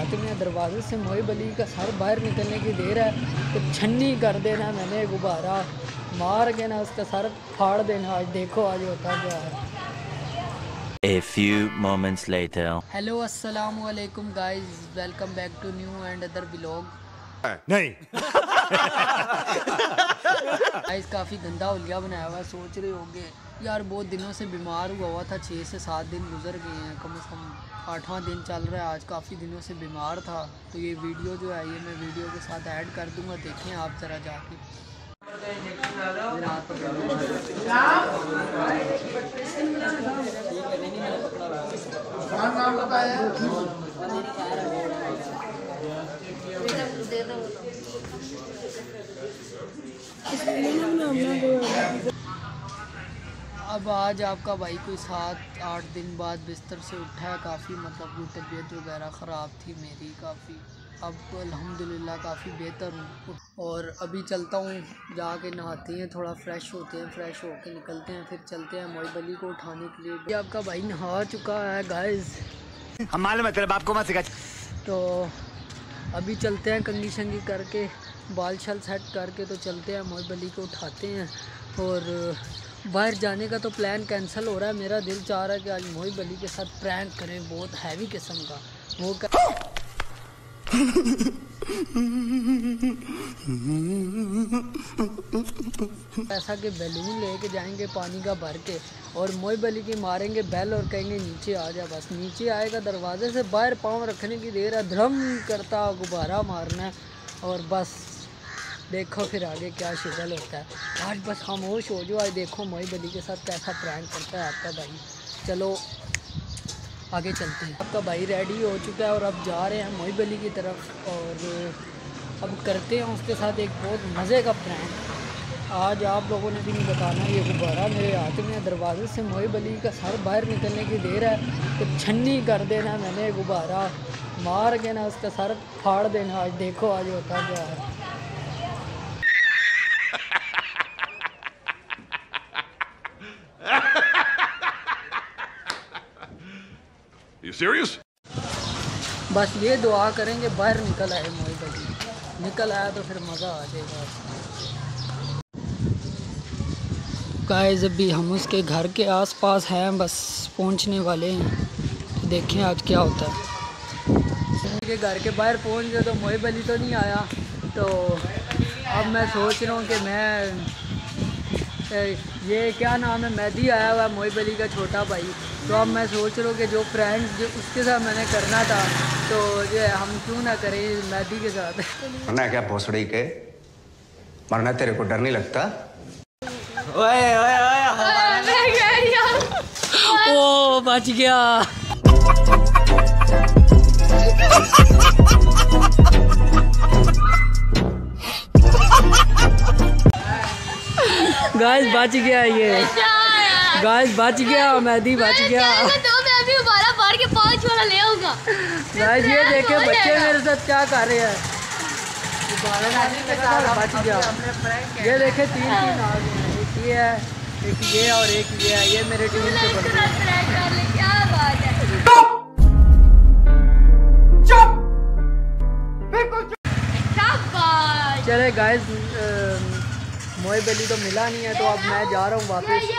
हाथ में दरवाजे से मोहिब अली का सर बाहर निकलने की देर है तो छन्नी कर देना मैंने, गुब्बारा मार के ना उसका सर फाड़ देना। आज देखो आज होता क्या है। A few moments later. Hello अस्सलाम वालेकुम guys, welcome back to new and other vlog. नहीं गाइस काफ़ी गंदा हुलिया बनाया हुआ है। सोच रहे होंगे यार बहुत दिनों से बीमार हुआ था, 6 से 7 दिन गुजर गए हैं, कम से कम 8वां दिन चल रहा है। आज काफ़ी दिनों से बीमार था तो ये वीडियो जो है ये मैं वीडियो के साथ ऐड कर दूंगा, देखें आप ज़रा जाके। अब आज आपका भाई कोई 7-8 दिन बाद बिस्तर से उठा है। काफ़ी मतलब वो तबीयत वगैरह ख़राब थी मेरी काफ़ी, अब तो अल्हम्दुलिल्लाह काफ़ी बेहतर हूँ। और अभी चलता हूँ, जाके नहाते हैं, थोड़ा फ्रेश होते हैं, फ्रेश होके निकलते हैं, फिर चलते हैं मोहिब अली को उठाने के लिए। आपका भाई नहा चुका है गाइस, हम मालूम है तेरे बाप को मत सिखा। तो अभी चलते हैं कंघी शंगी करके, बाल शल सेट करके तो चलते हैं मोहिब अली को उठाते हैं। और बाहर जाने का तो प्लान कैंसिल हो रहा है। मेरा दिल चाह रहा है कि आज मोहिब अली के साथ प्रैंक करें, बहुत हैवी किस्म का वो ऐसा कि बैलून लेके जाएंगे पानी का भर के और मोहिब अली की मारेंगे बेल और कहेंगे नीचे आ जा। बस नीचे आएगा, दरवाजे से बाहर पाँव रखने की देर है, धड़म करता गुब्बारा मारना है और बस देखो फिर आगे क्या शिकल होता है। आज बस खामोश हो जाओ, आज देखो मोहिब अली के साथ कैसा प्रैंक करता है आपका भाई। चलो आगे चलते हैं। आपका भाई रेडी हो चुका है और अब जा रहे हैं मोहिब अली की तरफ और अब करते हैं उसके साथ एक बहुत मज़े का प्रैंक। आज आप लोगों ने भी नहीं बताना, ये गुब्बारा मेरे हाथ में, दरवाजे से मोहिब अली का सर बाहर निकलने की देर है तो छन्नी कर देना मैंने, गुब्बारा मार के ना उसका सर फाड़ देना। आज देखो आज होता क्या है। You serious? बस ये दुआ करेंगे बाहर निकल आए मोहिब अली, निकल आया तो फिर मज़ा आ जाएगा। गाइस अभी हम उसके घर के आसपास हैं, बस पहुंचने वाले हैं, देखें आज क्या होता है। उनके घर के बाहर पहुंच गए तो मोहिब अली तो नहीं आया, तो अब मैं सोच रहा हूँ कि मैं ये क्या नाम है, मेहदी आया हुआ मोहिब अली का छोटा भाई। तो अब मैं सोच रहा हूँ कि जो फ्रेंड्स जो उसके साथ मैंने करना था तो ये हम क्यों ना करें मेहदी के साथ। मरना क्या भोसड़ी के, मरना तेरे को डर नहीं लगता? ओए ओए ओए ओ बच गया। गाइस बच गया, ये गाइस बच गया, मेहदी बच गया। तो मैं अभी दोबारा मार के 5 वाला ले आऊंगा। गाइस ये देखे बच्चे मेरे साथ क्या कर रहे हैं, बच गया। ये देखे 3 आ गए हैं, एक ये है, एक ये और एक ये है, ये मेरे टीम से बन रहे हैं। क्या बात है, चले गाइस मोहिब अली तो मिला नहीं है तो अब मैं जा रहा हूँ वापस।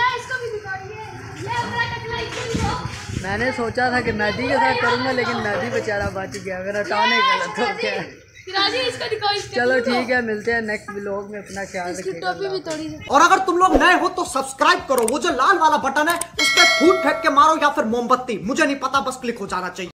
मैंने सोचा था कि मेहदी के साथ करूँगा लेकिन मेहदी बेचारा बच गया, मेरा टाने गलत हो गया। चलो ठीक है, मिलते हैं नेक्स्ट व्लॉग में, अपना ख्याल रखिएगा। और अगर तुम लोग नए हो तो सब्सक्राइब करो, वो जो लाल वाला बटन है उस पर फूट फेंक के मारो या फिर मोमबत्ती, मुझे नहीं पता, बस क्लिक हो जाना चाहिए।